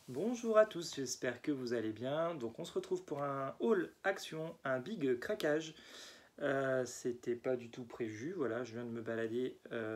Bonjour à tous, j'espère que vous allez bien. Donc on se retrouve pour un haul action, un big craquage. C'était pas du tout prévu, voilà, je viens de me balader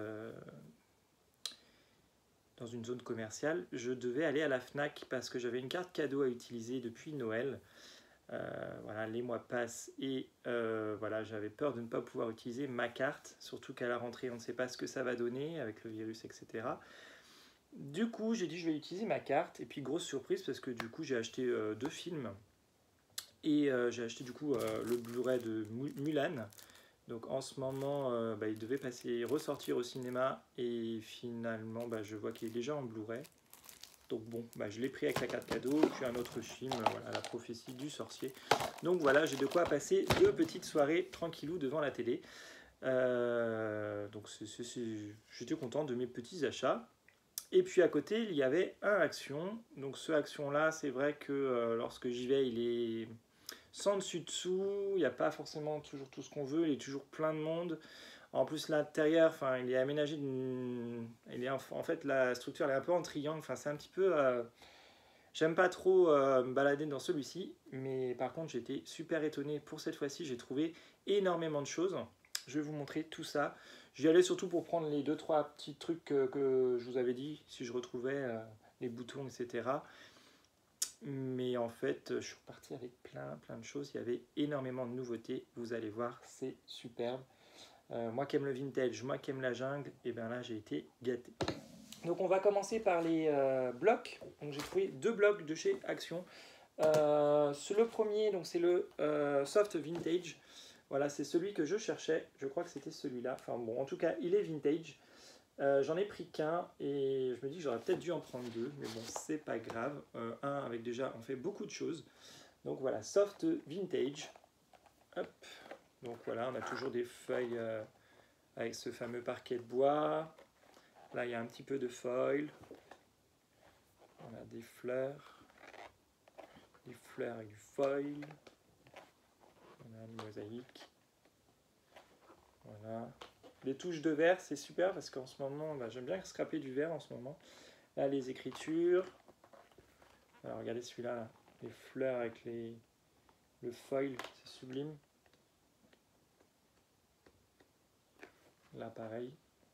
dans une zone commerciale. Je devais aller à la FNAC parce que j'avais une carte cadeau à utiliser depuis Noël. Voilà, les mois passent et voilà, j'avais peur de ne pas pouvoir utiliser ma carte, surtout qu'à la rentrée on ne sait pas ce que ça va donner avec le virus, etc. Du coup, j'ai dit je vais utiliser ma carte. Et puis grosse surprise parce que du coup j'ai acheté deux films. Et j'ai acheté du coup le Blu-ray de Mulan. Donc en ce moment, il devait ressortir au cinéma. Et finalement, je vois qu'il est déjà en Blu-ray. Donc bon, je l'ai pris avec la carte cadeau. Puis un autre film, voilà, La prophétie du sorcier. Donc voilà, j'ai de quoi passer deux petites soirées tranquillou devant la télé. Donc j'étais content de mes petits achats. Et puis à côté, il y avait un Action. Donc ce Action-là, c'est vrai que lorsque j'y vais, il est sans dessus-dessous. Il n'y a pas forcément toujours tout ce qu'on veut. Il est toujours plein de monde. En plus, l'intérieur, il est aménagé en fait, la structure elle est un peu en triangle. Enfin, c'est un petit peu... J'aime pas trop me balader dans celui-ci. Mais par contre, j'étais super étonné pour cette fois-ci. J'ai trouvé énormément de choses. Je vais vous montrer tout ça. J'y allais surtout pour prendre les 2-3 petits trucs que je vous avais dit, si je retrouvais les boutons, etc. Mais en fait, je suis reparti avec plein de choses. Il y avait énormément de nouveautés. Vous allez voir, c'est superbe. Moi qui aime le vintage, moi qui aime la jungle, et bien là, j'ai été gâté. Donc on va commencer par les blocs. Donc j'ai trouvé deux blocs de chez Action. Le premier, donc c'est le Soft Vintage. Voilà, c'est celui que je cherchais. Je crois que c'était celui-là. Enfin bon, en tout cas, il est vintage. J'en ai pris qu'un et je me dis que j'aurais peut-être dû en prendre deux, mais bon, c'est pas grave. Un avec déjà, on fait beaucoup de choses. Donc voilà, Soft Vintage. Hop. Donc voilà, on a toujours des feuilles avec ce fameux parquet de bois. Là, il y a un petit peu de foil. On a des fleurs avec du foil. On a une mosaïque. Voilà. Les touches de verre, c'est super parce qu'en ce moment, j'aime bien scraper du verre en ce moment. Là, les écritures. Alors, regardez celui-là, là. Les fleurs avec le foil, c'est sublime. Là, pareil.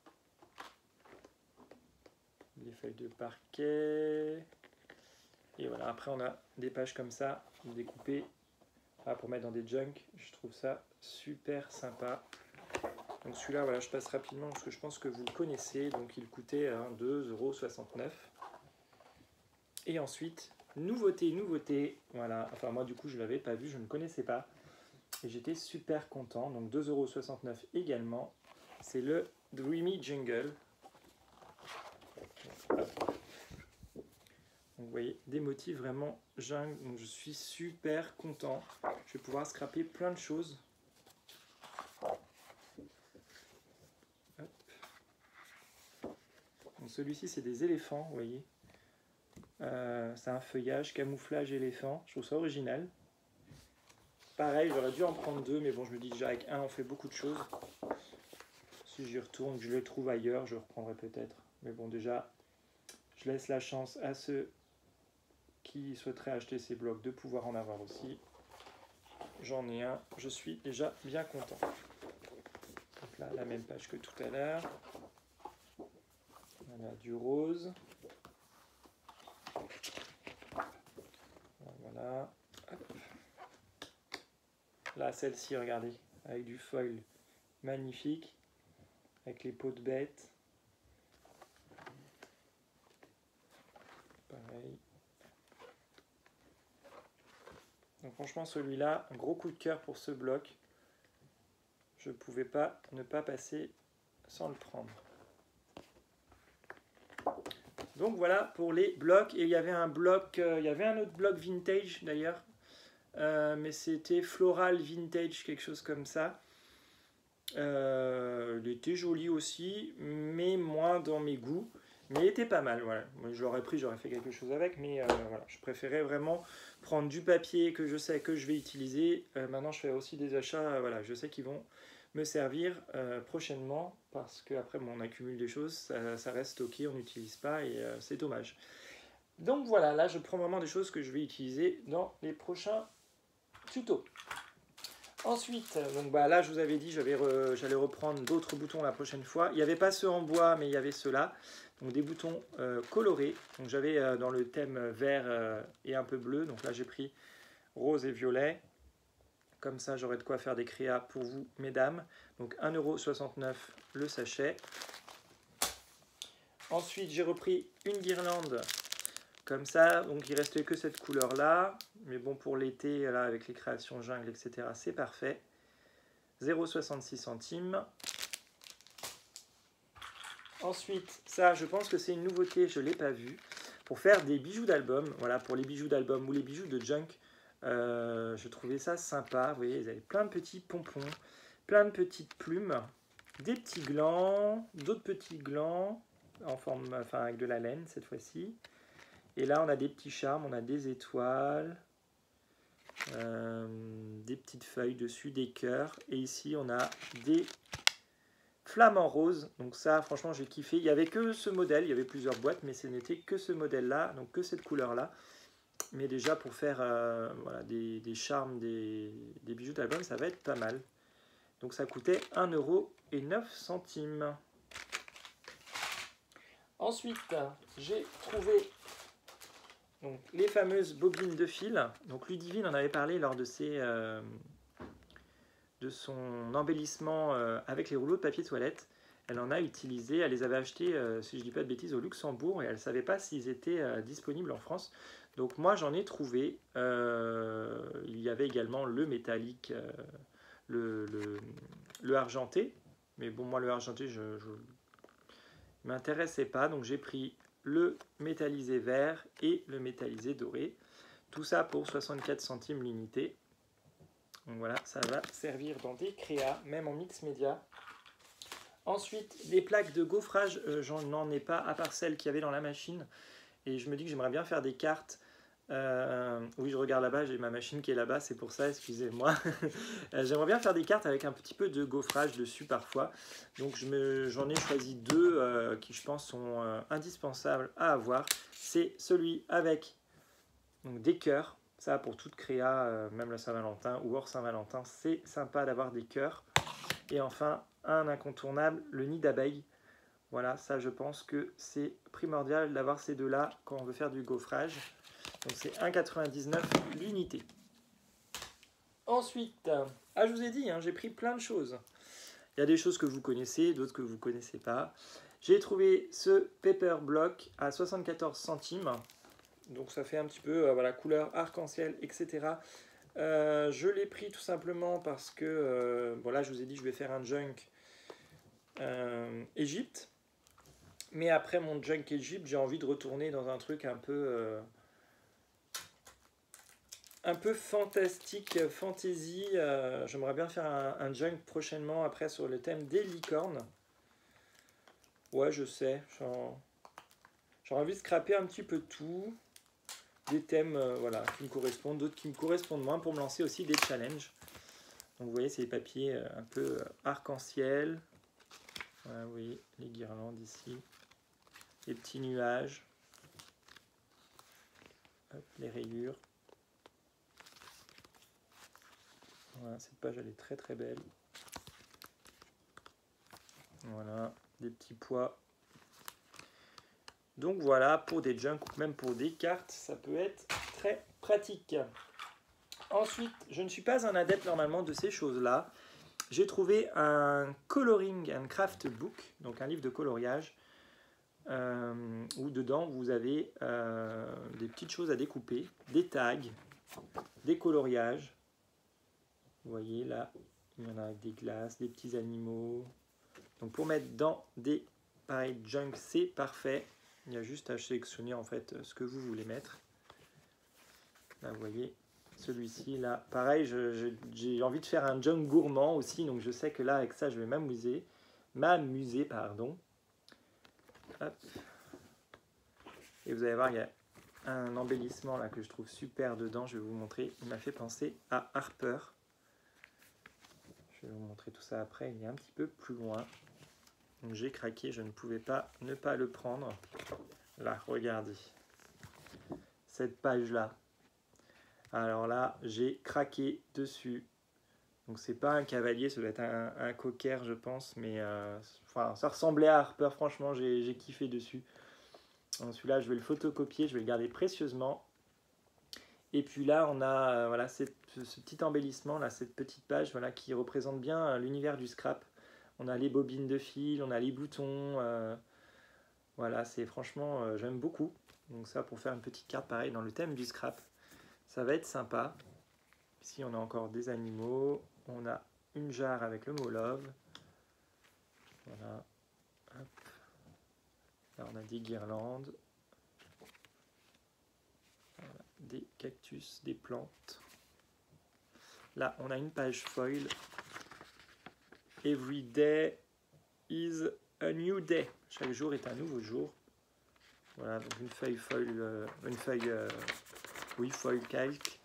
Les feuilles de parquet. Et voilà, après, on a des pages comme ça, découpées pour mettre dans des junks. Je trouve ça super sympa. Donc celui-là, voilà, je passe rapidement parce que je pense que vous le connaissez. Donc il coûtait 2,69 €. Et ensuite, nouveauté. Voilà, enfin moi du coup je ne l'avais pas vu, je ne connaissais pas. Et j'étais super content. Donc 2,69 € également. C'est le Dreamy Jungle. Donc, vous voyez, des motifs vraiment jungle. Donc je suis super content. Je vais pouvoir scraper plein de choses. Celui-ci, c'est des éléphants, vous voyez. C'est un feuillage, camouflage éléphant. Je trouve ça original. Pareil, j'aurais dû en prendre deux, mais bon, je me dis déjà avec un, on fait beaucoup de choses. Si j'y retourne, que je les trouve ailleurs, je reprendrai peut-être. Mais bon, déjà, je laisse la chance à ceux qui souhaiteraient acheter ces blocs de pouvoir en avoir aussi. J'en ai un, je suis déjà bien content. Donc là, la même page que tout à l'heure. Voilà, du rose. Voilà. Hop. Là, celle-ci, regardez, avec du foil magnifique, avec les peaux de bête. Pareil. Donc franchement, celui-là, un gros coup de cœur pour ce bloc. Je ne pouvais pas ne pas passer sans le prendre. Donc voilà pour les blocs. Et il y avait un autre bloc vintage d'ailleurs. Mais c'était Floral Vintage, quelque chose comme ça. Il était joli aussi, mais moins dans mes goûts. Mais il était pas mal, voilà. Moi, je l'aurais pris, j'aurais fait quelque chose avec, mais voilà. Je préférais vraiment prendre du papier que je sais que je vais utiliser. Maintenant, je fais aussi des achats, voilà, je sais qu'ils vont me servir prochainement, parce qu'après, on accumule des choses, ça reste stocké, on n'utilise pas, et c'est dommage. Donc voilà, là je prends vraiment des choses que je vais utiliser dans les prochains tutos. Ensuite, donc bah là je vous avais dit j'allais reprendre d'autres boutons la prochaine fois. Il n'y avait pas ceux en bois, mais il y avait ceux-là. Donc des boutons colorés. Donc j'avais dans le thème vert et un peu bleu. Donc là j'ai pris rose et violet. Comme ça j'aurai de quoi faire des créas pour vous, mesdames. Donc 1,69 € le sachet. Ensuite j'ai repris une guirlande comme ça. Donc il restait que cette couleur là. Mais bon, pour l'été, là, avec les créations jungle, etc., c'est parfait. 0,66 centimes. Ensuite, ça, je pense que c'est une nouveauté, je ne l'ai pas vu. Pour faire des bijoux d'album, voilà, pour les bijoux d'album ou les bijoux de junk, je trouvais ça sympa. Vous voyez, ils avaient plein de petits pompons, plein de petites plumes, des petits glands, d'autres petits glands, en forme, enfin avec de la laine cette fois-ci. Et là, on a des petits charmes, on a des étoiles. Des petites feuilles dessus, des cœurs, et ici on a des flamants roses. Donc ça franchement j'ai kiffé. Il n'y avait que ce modèle, il y avait plusieurs boîtes, mais ce n'était que ce modèle là, donc que cette couleur là. Mais déjà pour faire voilà, des charmes, des bijoux d'album, ça va être pas mal. Donc ça coûtait 1,09 €. Ensuite j'ai trouvé donc, les fameuses bobines de fil. Donc Ludivine en avait parlé lors de son embellissement avec les rouleaux de papier toilette. Elle en a utilisé, elle les avait achetés, si je ne dis pas de bêtises, au Luxembourg, et elle ne savait pas s'ils étaient disponibles en France. Donc moi j'en ai trouvé. Il y avait également le métallique, le argenté. Mais bon, moi le argenté, je m'intéressait pas, donc j'ai pris le métallisé vert et le métallisé doré. Tout ça pour 64 centimes l'unité. Donc voilà, ça va servir dans des créas, même en mix média. Ensuite, les plaques de gaufrage, j'en ai pas, à part celles qu'il y avait dans la machine. Et je me dis que j'aimerais bien faire des cartes. Oui, je regarde là-bas, j'ai ma machine qui est là-bas, c'est pour ça, excusez-moi. J'aimerais bien faire des cartes avec un petit peu de gaufrage dessus parfois. Donc j'en ai choisi deux qui, je pense, sont indispensables à avoir. C'est celui avec donc, des cœurs. Ça, pour toute créa, même la Saint-Valentin ou hors Saint-Valentin, c'est sympa d'avoir des cœurs. Et enfin, un incontournable, le nid d'abeille. Voilà, ça, je pense que c'est primordial d'avoir ces deux-là quand on veut faire du gaufrage. Donc, c'est 1,99 € l'unité. Ensuite, je vous ai dit, j'ai pris plein de choses. Il y a des choses que vous connaissez, d'autres que vous ne connaissez pas. J'ai trouvé ce Paper Block à 74 centimes. Donc ça fait un petit peu voilà, couleur arc-en-ciel, etc. Je l'ai pris tout simplement parce que, bon là je vous ai dit je vais faire un junk Égypte. Mais après mon junk Égypte, j'ai envie de retourner dans un truc un peu fantastique, fantasy. J'aimerais bien faire un junk prochainement après sur le thème des licornes. Ouais, je sais, j'aurais envie de scraper un petit peu tout. Des thèmes voilà, qui me correspondent, d'autres qui me correspondent moins pour me lancer aussi des challenges. Donc vous voyez, c'est des papiers un peu arc-en-ciel. Voilà, vous voyez les guirlandes ici. Les petits nuages. Hop, les rayures. Voilà, cette page elle est très très belle. Voilà, des petits pois. Donc voilà, pour des junks ou même pour des cartes, ça peut être très pratique. Ensuite, je ne suis pas un adepte normalement de ces choses-là. J'ai trouvé un Coloring and Craft Book, donc un livre de coloriage, où dedans vous avez des petites choses à découper, des tags, des coloriages. Vous voyez là, il y en a avec des glaces, des petits animaux. Donc pour mettre dans des pareils junk, c'est parfait. Il y a juste à sélectionner en fait ce que vous voulez mettre. Là vous voyez, celui-ci là, pareil, j'ai envie de faire un junk gourmand aussi, donc je sais que là avec ça je vais m'amuser, pardon. Hop. Et vous allez voir, il y a un embellissement là que je trouve super dedans, je vais vous montrer, il m'a fait penser à Harper. Je vais vous montrer tout ça après, il est un petit peu plus loin. Donc j'ai craqué, je ne pouvais pas ne pas le prendre. Là, regardez. cette page-là. Alors là, j'ai craqué dessus. Donc c'est pas un cavalier, ça doit être un cocker, je pense. Mais enfin, ça ressemblait à Harper, franchement, j'ai kiffé dessus. Celui-là, je vais le photocopier, je vais le garder précieusement. Et puis là, on a voilà, ce petit embellissement, là, cette petite page voilà, qui représente bien l'univers du scrap. On a les bobines de fil, on a les boutons. Voilà, c'est franchement, j'aime beaucoup. Donc ça, pour faire une petite carte pareil dans le thème du scrap, ça va être sympa. Ici, on a encore des animaux. On a une jarre avec le mot love. Voilà. Hop. Là, on a des guirlandes. Voilà. Des cactus, des plantes. Là, on a une page foil. Every day is a new day. Chaque jour est un nouveau jour. Voilà, donc une feuille foil, oui, foil calque.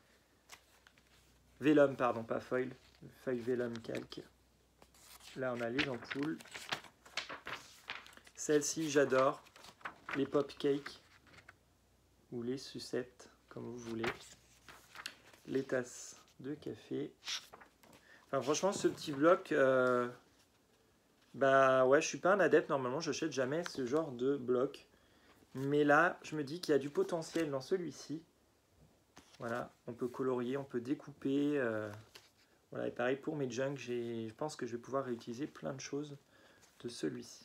Vellum, pardon, pas foil. Une feuille vellum calque. Là, on a les ampoules. Celle-ci, j'adore. Les pop cakes ou les sucettes, comme vous voulez. Les tasses de café. Enfin, franchement, ce petit bloc, bah ouais, je suis pas un adepte. Normalement, je n'achète jamais ce genre de bloc. Mais là, je me dis qu'il y a du potentiel dans celui-ci. Voilà, on peut colorier, on peut découper. Voilà, et pareil pour mes junks, je pense que je vais pouvoir réutiliser plein de choses de celui-ci.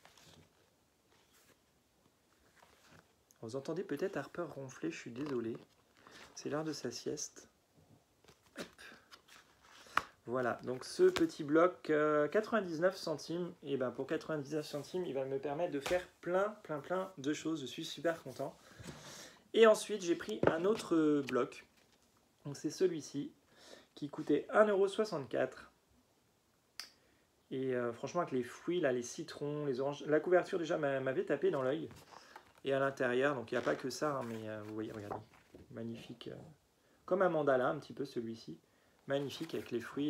Vous entendez peut-être Harper ronfler, je suis désolé. C'est l'heure de sa sieste. Hop. Voilà, donc ce petit bloc, 99 centimes. Et ben pour 99 centimes, il va me permettre de faire plein de choses. Je suis super content. Et ensuite, j'ai pris un autre bloc. Donc c'est celui-ci, qui coûtait 1,64 €. Et franchement, avec les fruits, là, les citrons, les oranges, la couverture déjà m'avait tapé dans l'œil. Et à l'intérieur, donc il n'y a pas que ça, hein, mais vous voyez, regardez, magnifique. Comme un mandala, un petit peu celui-ci. Magnifique avec les fruits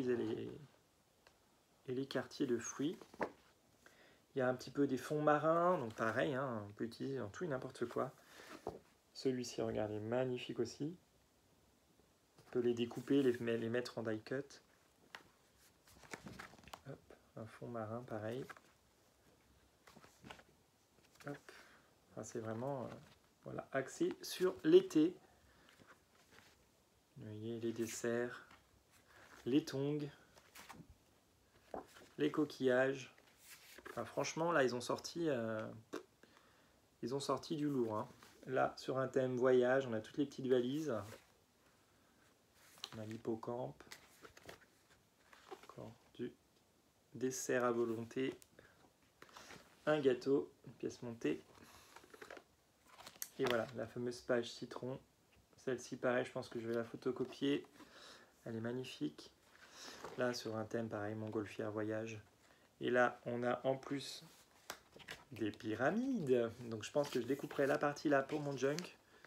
et les quartiers de fruits. Il y a un petit peu des fonds marins, donc pareil, hein, on peut utiliser dans tout et n'importe quoi. Celui-ci, regardez, magnifique aussi. On peut les découper, les mettre en die cut. Hop, un fond marin, pareil. Hop. Enfin, c'est vraiment voilà, axé sur l'été. Vous voyez les desserts, les tongs, les coquillages. Enfin, franchement, là, ils ont sorti du lourd. Hein. Là, sur un thème voyage, on a toutes les petites valises. On a l'hippocampe. Encore du dessert à volonté. Un gâteau, une pièce montée. Et voilà, la fameuse page citron. Celle-ci, pareil, je pense que je vais la photocopier. Elle est magnifique. Là, sur un thème, pareil, montgolfière voyage. Et là, on a en plus des pyramides. Donc, je pense que je découperai la partie là pour mon junk.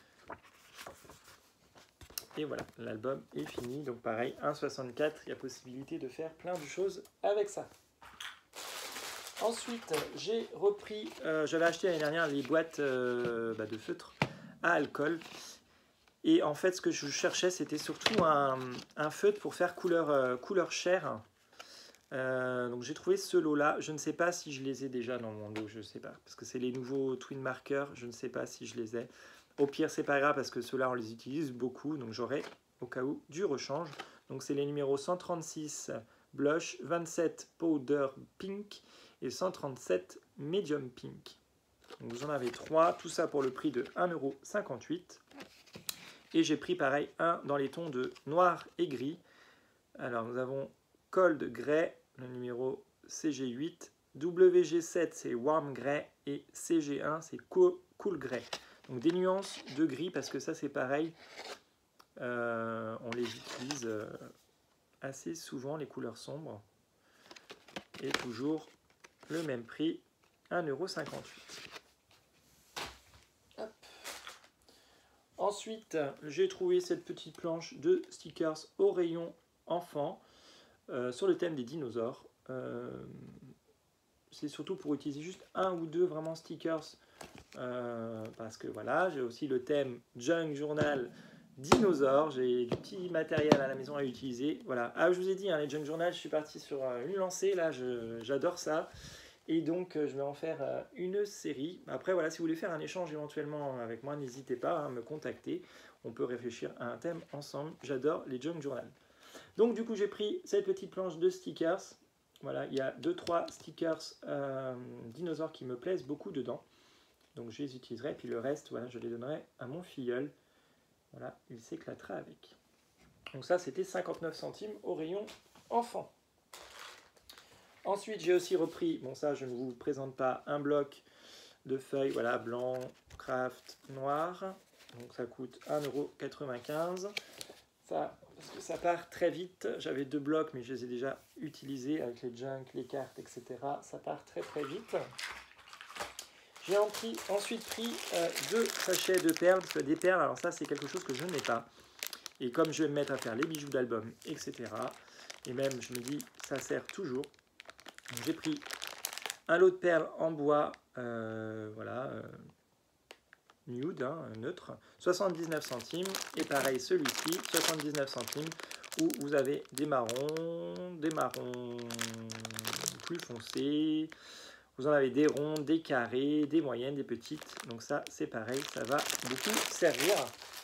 Et voilà, l'album est fini. Donc, pareil, 1,64 €. Il y a possibilité de faire plein de choses avec ça. Ensuite, j'ai repris, j'avais acheté l'année dernière les boîtes de feutre à alcool. Et en fait, ce que je cherchais, c'était surtout un feutre pour faire couleur chair. Donc j'ai trouvé ce lot-là. Je ne sais pas si je les ai déjà dans mon lot, je ne sais pas. Parce que c'est les nouveaux Twin Markers, je ne sais pas si je les ai. Au pire, c'est pas grave parce que ceux-là, on les utilise beaucoup. Donc j'aurai au cas où du rechange. Donc c'est les numéros 136 Blush, 27 Powder Pink et 137 Medium Pink. Donc vous en avez 3, tout ça pour le prix de 1,58 €. Et j'ai pris pareil un dans les tons de noir et gris. Alors nous avons Cold Grey, le numéro CG8, WG7 c'est Warm Grey et CG1 c'est Cool Grey. Donc des nuances de gris parce que ça c'est pareil, on les utilise assez souvent les couleurs sombres. Et toujours le même prix, 1,58 €. Ensuite, j'ai trouvé cette petite planche de stickers au rayon enfant sur le thème des dinosaures. C'est surtout pour utiliser juste un ou deux vraiment stickers parce que voilà, j'ai aussi le thème Junk Journal dinosaures. J'ai du petit matériel à la maison à utiliser. Voilà. Ah, je vous ai dit, hein, les Junk Journal, je suis parti sur une lancée, là, j'adore ça. Et donc, je vais en faire une série. Après, voilà, si vous voulez faire un échange éventuellement avec moi, n'hésitez pas à me contacter. On peut réfléchir à un thème ensemble. J'adore les Junk Journal. Donc, du coup, j'ai pris cette petite planche de stickers. Voilà, il y a 2-3 stickers dinosaures qui me plaisent beaucoup dedans. Donc, je les utiliserai. Puis le reste, voilà, je les donnerai à mon filleul. Voilà, il s'éclatera avec. Donc ça, c'était 59 centimes au rayon enfant. Ensuite, j'ai aussi repris, bon ça, je ne vous présente pas, un bloc de feuilles, voilà, blanc, craft, noir. Donc ça coûte 1,95 €. Ça, parce que ça part très vite. J'avais 2 blocs, mais je les ai déjà utilisés avec les junk, les cartes, etc. Ça part très très vite. J'ai ensuite pris 2 sachets de perles, parce que des perles, alors ça c'est quelque chose que je n'ai pas. Et comme je vais me mettre à faire les bijoux d'album, etc. Et même, je me dis, ça sert toujours. J'ai pris un lot de perles en bois, voilà, nude, hein, neutre, 79 centimes. Et pareil, celui-ci, 79 centimes, où vous avez des marrons plus foncés. Vous en avez des ronds, des carrés, des moyennes, des petites. Donc ça, c'est pareil, ça va beaucoup servir.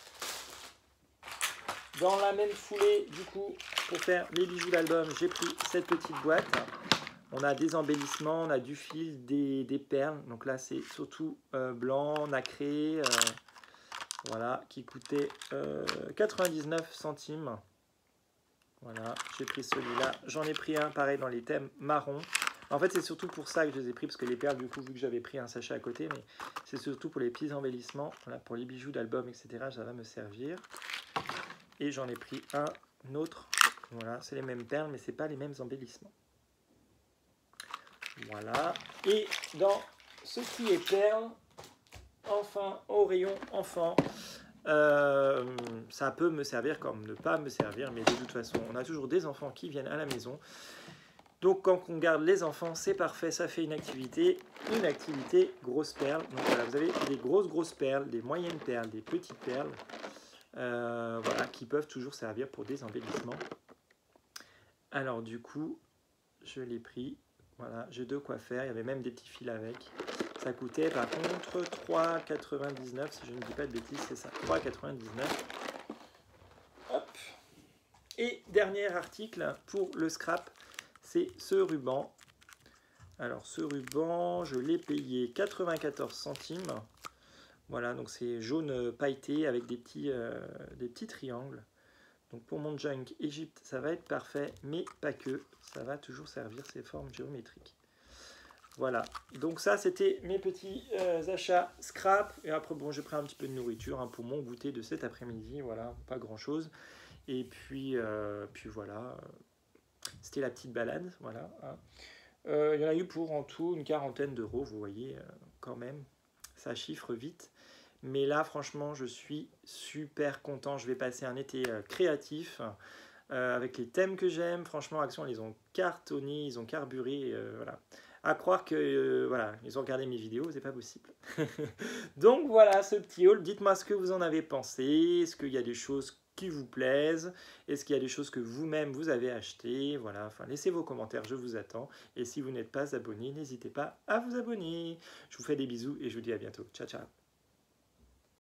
Dans la même foulée, du coup, pour faire les bijoux d'album, j'ai pris cette petite boîte. On a des embellissements, on a du fil, des perles. Donc là, c'est surtout blanc, nacré, voilà, qui coûtait 99 centimes. Voilà, j'ai pris celui-là. J'en ai pris un, pareil, dans les thèmes marron. En fait, c'est surtout pour ça que je les ai pris, parce que les perles, du coup, vu que j'avais pris un sachet à côté, mais c'est surtout pour les petits embellissements, voilà, pour les bijoux d'album, etc., ça va me servir. Et j'en ai pris un autre, voilà, c'est les mêmes perles, mais c'est pas les mêmes embellissements. Voilà, et dans ce qui est perles, enfin, au rayon enfant, ça peut me servir comme ne pas me servir, mais de toute façon, on a toujours des enfants qui viennent à la maison. Donc quand on garde les enfants, c'est parfait, ça fait une activité grosse perle. Donc voilà, vous avez des grosses perles, des moyennes perles, des petites perles, voilà, qui peuvent toujours servir pour des embellissements. Alors du coup, je l'ai pris, voilà, j'ai de quoi faire, il y avait même des petits fils avec. Ça coûtait par contre 3,99 €, si je ne dis pas de bêtises, c'est ça, 3,99 €. Hop. Et dernier article pour le scrap, c'est ce ruban. Alors ce ruban, je l'ai payé 94 centimes. Voilà, donc c'est jaune pailleté avec des petits triangles. Donc pour mon junk Égypte, ça va être parfait, mais pas que. Ça va toujours servir ces formes géométriques. Voilà, donc ça c'était mes petits achats scrap. Et après, bon, j'ai pris un petit peu de nourriture, hein, pour mon goûter de cet après-midi. Voilà, pas grand-chose. Et puis voilà, c'était la petite balade. Voilà, hein. Il y en a eu pour en tout une quarantaine d'euros, vous voyez, quand même. Ça chiffre vite. Mais là, franchement, je suis super content. Je vais passer un été créatif avec les thèmes que j'aime. Franchement, Action, ils ont cartonné, ils ont carburé. Voilà. À croire que voilà, ils ont regardé mes vidéos, c'est pas possible. Donc voilà, ce petit haul. Dites-moi ce que vous en avez pensé. Est-ce qu'il y a des choses qui vous plaisent? Est-ce qu'il y a des choses que vous-même vous avez achetées? Voilà, enfin, laissez vos commentaires, je vous attends. Et si vous n'êtes pas abonné, n'hésitez pas à vous abonner. Je vous fais des bisous et je vous dis à bientôt. Ciao, ciao.